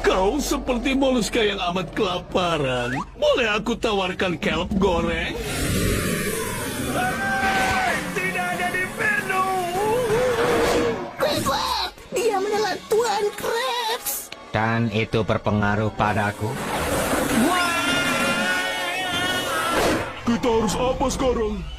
Kau seperti moluska yang amat kelaparan. Boleh aku tawarkan kelp goreng? Tidak ada di menu. Kuat, dia menelan Tuan Krabs. Dan itu berpengaruh padaku. Kita harus apa sekarang?